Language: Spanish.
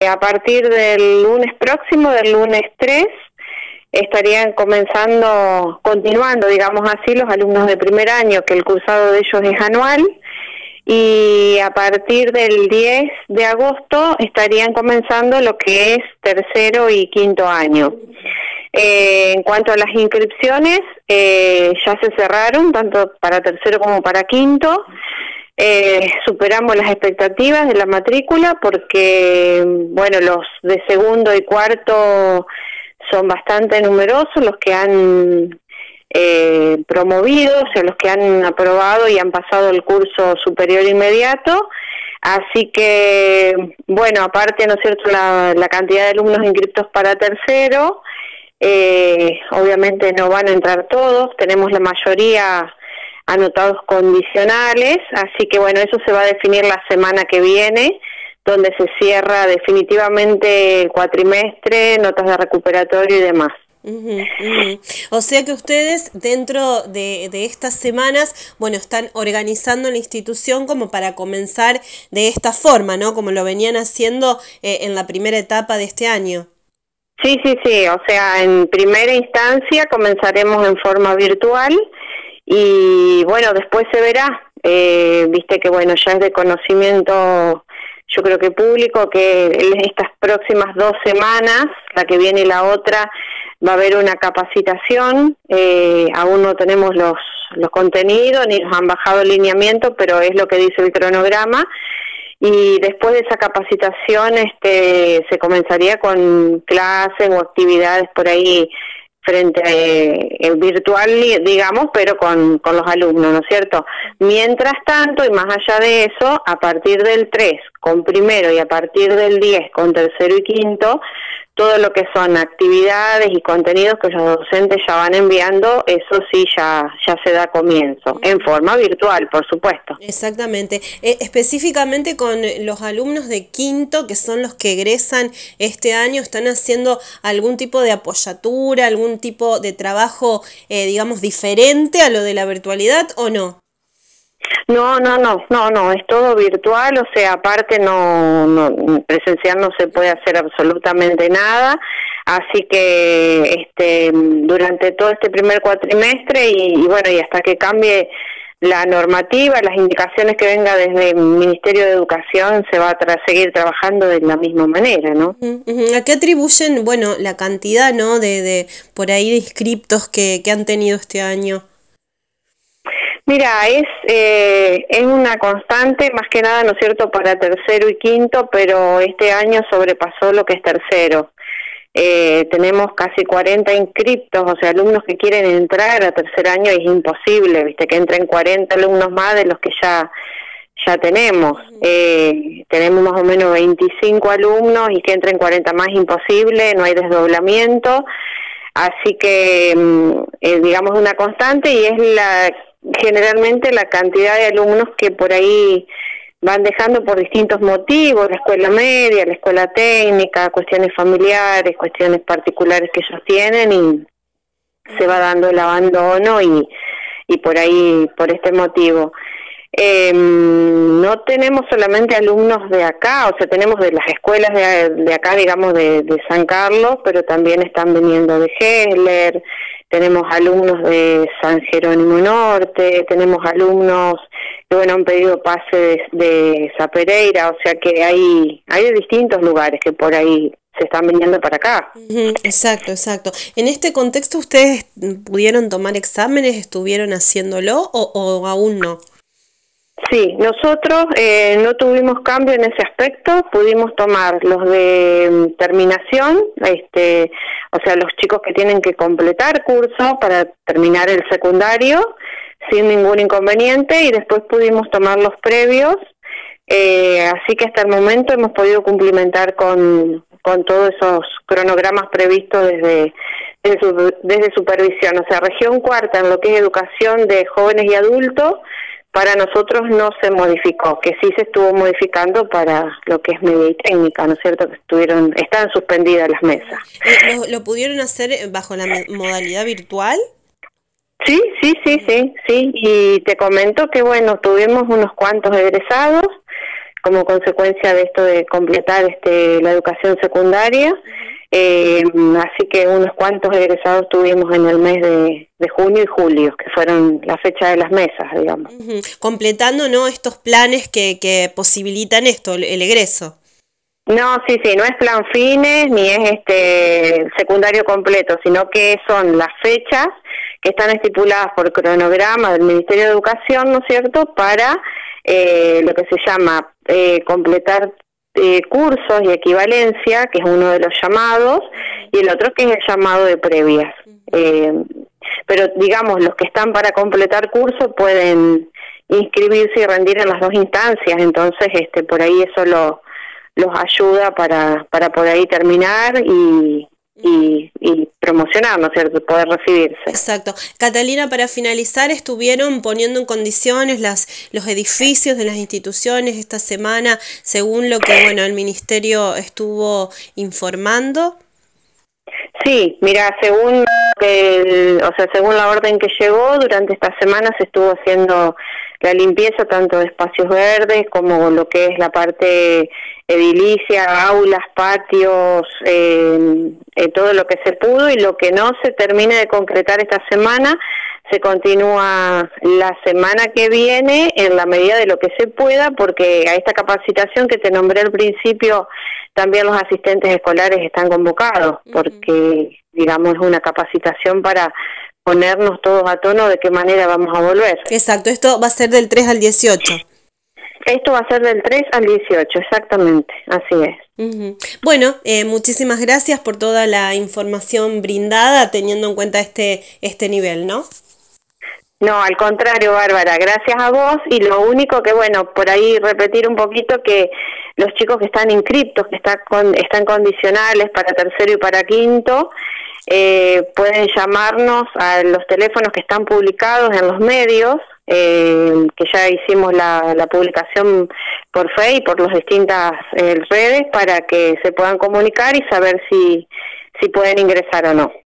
A partir del lunes próximo, del lunes 3, estarían continuando, digamos así, los alumnos de primer año, que el cursado de ellos es anual, y a partir del 10 de agosto estarían comenzando lo que es tercero y quinto año. En cuanto a las inscripciones, ya se cerraron, tanto para tercero como para quinto. Superamos las expectativas de la matrícula porque, bueno, los de segundo y cuarto son bastante numerosos los que han promovido, o sea, los que han aprobado y han pasado el curso superior inmediato. Así que, bueno, aparte, ¿no es cierto?, la cantidad de alumnos inscriptos para tercero, obviamente no van a entrar todos, tenemos la mayoría anotados condicionales, así que bueno, eso se va a definir la semana que viene, donde se cierra definitivamente el cuatrimestre, notas de recuperatorio y demás. O sea que ustedes dentro de estas semanas, bueno, están organizando la institución como para comenzar de esta forma, ¿no? Como lo venían haciendo en la primera etapa de este año. Sí, o sea, en primera instancia comenzaremos en forma virtual y bueno, después se verá, viste que bueno, ya es de conocimiento, yo creo que público, que en estas próximas 2 semanas, la que viene y la otra, va a haber una capacitación, aún no tenemos los contenidos, ni nos han bajado el lineamiento, pero es lo que dice el cronograma, y después de esa capacitación se comenzaría con clases o actividades por ahí virtual, digamos, pero con los alumnos, ¿no es cierto? Mientras tanto, y más allá de eso, a partir del 3 con primero y a partir del 10 con tercero y quinto, todo lo que son actividades y contenidos que los docentes ya van enviando, eso sí ya se da comienzo, en forma virtual, por supuesto. Exactamente. Específicamente con los alumnos de quinto, que son los que egresan este año, ¿están haciendo algún tipo de apoyatura, algún tipo de trabajo, digamos, diferente a lo de la virtualidad o no? No, es todo virtual, o sea, aparte no presencial no se puede hacer absolutamente nada, así que durante todo este primer cuatrimestre y bueno, y hasta que cambie la normativa, las indicaciones que venga desde el Ministerio de Educación, se va a seguir trabajando de la misma manera, ¿no? ¿A qué atribuyen, bueno, la cantidad, ¿no?, de por ahí de inscriptos que han tenido este año? Mira, es una constante, más que nada, ¿no es cierto?, para tercero y quinto, pero este año sobrepasó lo que es tercero. Tenemos casi 40 inscriptos, o sea, alumnos que quieren entrar a tercer año, es imposible, viste, que entren 40 alumnos más de los que ya tenemos. Tenemos más o menos 25 alumnos y que entren 40 más, imposible, no hay desdoblamiento, así que, digamos, una constante y es generalmente la cantidad de alumnos que por ahí van dejando por distintos motivos, la escuela media, la escuela técnica, cuestiones familiares, cuestiones particulares que ellos tienen y se va dando el abandono y por ahí, por este motivo. No tenemos solamente alumnos de acá, o sea, tenemos de las escuelas de acá, digamos, de San Carlos, pero también están viniendo de Hessler, tenemos alumnos de San Jerónimo Norte, tenemos alumnos que, bueno, han pedido pase de Zapereira, o sea que hay de distintos lugares que por ahí se están viniendo para acá. Exacto. En este contexto, ¿ustedes pudieron tomar exámenes, estuvieron haciéndolo o aún no? Sí, nosotros no tuvimos cambio en ese aspecto, pudimos tomar los de terminación, o sea, los chicos que tienen que completar curso para terminar el secundario sin ningún inconveniente, y después pudimos tomar los previos, así que hasta el momento hemos podido cumplimentar con todos esos cronogramas previstos desde supervisión, o sea, región cuarta en lo que es educación de jóvenes y adultos. Para nosotros no se modificó, que sí se estuvo modificando para lo que es media y técnica, ¿no es cierto? Que están suspendidas las mesas. ¿Lo pudieron hacer bajo la modalidad virtual? Sí, y te comento que bueno, tuvimos unos cuantos egresados como consecuencia de esto de completar la educación secundaria. Así que unos cuantos egresados tuvimos en el mes de junio y julio, que fueron la fecha de las mesas, digamos. Completando, ¿no?, estos planes que posibilitan esto, el egreso. No, sí, no es plan fines ni es el secundario completo, sino que son las fechas que están estipuladas por cronograma del Ministerio de Educación, ¿no es cierto?, para lo que se llama completar cursos y equivalencia, que es uno de los llamados, y el otro que es el llamado de previas. Pero digamos, los que están para completar curso pueden inscribirse y rendir en las dos instancias, entonces por ahí eso los ayuda para por ahí terminar y promocionar, ¿no es cierto?, poder recibirse. Exacto. Catalina, para finalizar, estuvieron poniendo en condiciones los edificios de las instituciones esta semana, según lo que, bueno, el Ministerio estuvo informando. Sí, mira, según la orden que llegó, durante esta semana se estuvo haciendo la limpieza tanto de espacios verdes como lo que es la parte edilicia, aulas, patios, todo lo que se pudo, y lo que no se termine de concretar esta semana se continúa la semana que viene en la medida de lo que se pueda, porque a esta capacitación que te nombré al principio también los asistentes escolares están convocados, porque digamos es una capacitación para ponernos todos a tono de qué manera vamos a volver. Exacto, esto va a ser del 3 al 18. Esto va a ser del 3 al 18, exactamente, así es. Bueno, muchísimas gracias por toda la información brindada, teniendo en cuenta este nivel, ¿no? No, al contrario, Bárbara, gracias a vos, y lo único que, bueno, por ahí repetir un poquito que los chicos que están inscriptos, que están condicionales para tercero y para quinto, pueden llamarnos a los teléfonos que están publicados en los medios, que ya hicimos la publicación por Facebook y por las distintas redes para que se puedan comunicar y saber si pueden ingresar o no.